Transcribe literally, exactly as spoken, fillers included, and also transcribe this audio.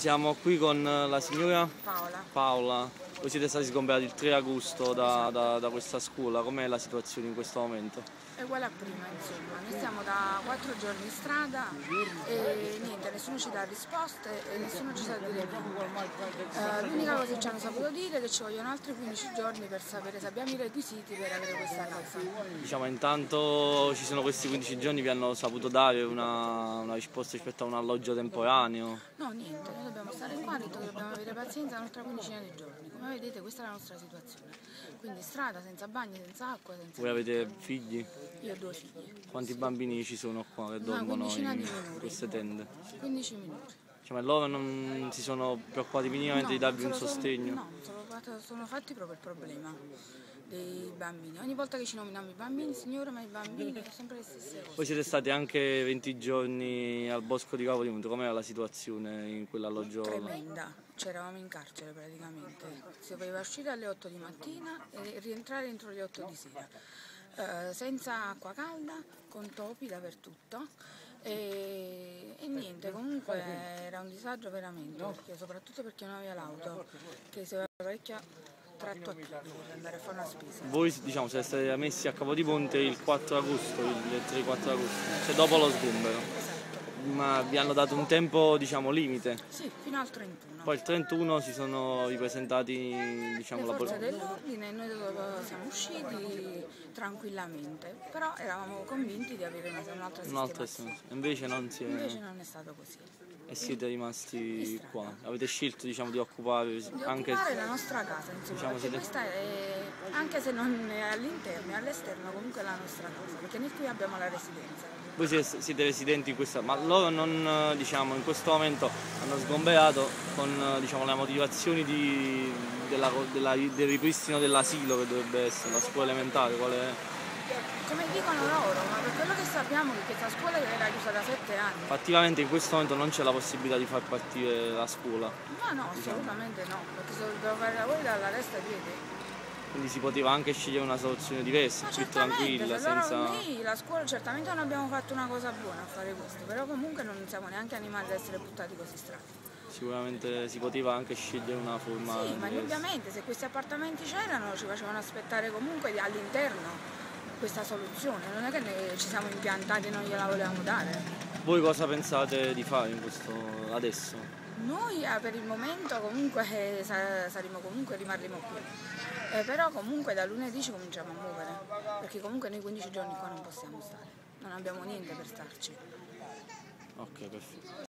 siamo qui con la signora Paola. Paola. Voi siete stati sgomberati il tre agosto da, da, da questa scuola, com'è la situazione in questo momento? È uguale a prima, insomma. Noi stiamo da quattro giorni in strada e niente, nessuno ci dà risposte e nessuno ci sa dire niente. Uh, L'unica cosa che ci hanno saputo dire è che ci vogliono altri quindici giorni per sapere se abbiamo i requisiti per avere questa casa. Diciamo, intanto ci sono questi quindici giorni, vi hanno saputo dare una, una risposta rispetto a un alloggio temporaneo? No, niente, noi dobbiamo stare qua, dobbiamo avere pazienza un'altra quindicina di giorni. Come vedete questa è la nostra situazione. Quindi strada, senza bagni, senza acqua, senza... Voi avete figli? Io ho due figli. Quanti sì. bambini ci sono qua che dormono in queste tende? quindici minuti. Cioè, ma loro non si sono preoccupati minimamente no, di darvi un sono, sostegno? No, sono, sono fatti proprio il problema dei bambini. Ogni volta che ci nominiamo i bambini, signora, ma i bambini sono sempre le stesse cose. Voi siete stati anche venti giorni al Bosco di Capodimonte, com'era la situazione in quell'alloggio? Tremenda, c'eravamo in carcere praticamente. Si doveva uscire alle otto di mattina e rientrare entro le otto di sera. Uh, senza acqua calda, con topi dappertutto e, e niente, comunque era un disagio veramente, perché, soprattutto perché non aveva l'auto, che si aveva parecchio tratto a piedi per andare a fare una spesa. Voi diciamo siete stati messi a Capodimonte il quattro agosto, il tre quattro agosto, cioè dopo lo sgombero. Esatto. Ma vi hanno dato un tempo, diciamo, limite? Sì, fino al trentuno. Poi il trentuno si sono ripresentati, diciamo, le la forze dell'ordine e noi siamo usciti tranquillamente, però eravamo convinti di avere un'altra sistemazione. Invece non si è... Invece non è stato così. E siete rimasti qua? Avete scelto, diciamo, di occupare di anche... occupare la nostra casa, insomma, diciamo, perché siete... questa è, anche se non è all'interno, è all'esterno, comunque è la nostra casa, perché noi qui abbiamo la residenza. Voi siete residenti in questa, ma loro non, diciamo, in questo momento hanno sgomberato con, diciamo, le motivazioni di, della, della, del ripristino dell'asilo che dovrebbe essere, la scuola elementare, quale è? Come dicono loro, ma per quello che sappiamo che questa scuola era chiusa da sette anni. Fattivamente in questo momento non c'è la possibilità di far partire la scuola. No, no, diciamo. Assolutamente no, perché se dovrebbero fare lavori dalla testa ai piedi. Quindi si poteva anche scegliere una soluzione diversa, più tranquilla, se loro, senza... Noi, la scuola, certamente non abbiamo fatto una cosa buona a fare questo, però comunque non siamo neanche animati ad essere buttati così strati. Sicuramente si poteva anche scegliere una forma Sì, diversa. ma indubbiamente se questi appartamenti c'erano ci facevano aspettare comunque all'interno questa soluzione, non è che ne, ci siamo impiantati e non gliela volevamo dare. Voi cosa pensate di fare in questo adesso? Noi eh, per il momento comunque eh, saremo comunque, rimarremo qui, eh, però comunque da lunedì ci cominciamo a muovere, perché comunque noi quindici giorni qua non possiamo stare, non abbiamo niente per starci. Ok, perfetto.